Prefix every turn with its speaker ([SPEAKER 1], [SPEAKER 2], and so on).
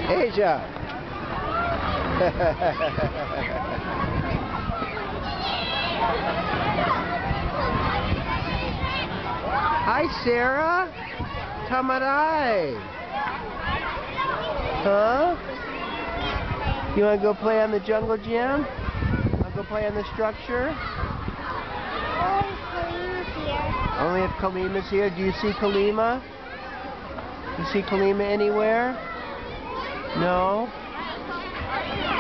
[SPEAKER 1] Asia. Hi, Sarah. Tamarai. Huh? You want to go play on the jungle gym? Want to go play on the structure? Only if Kalima's here. Do you see Kalima? You see Kalima anywhere? No?